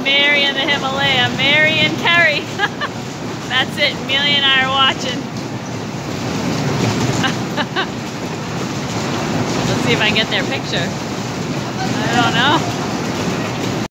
Mary and the Himalaya. Mary and Kerrie. That's it. Amelia and I are watching. Let's see if I can get their picture. I don't know.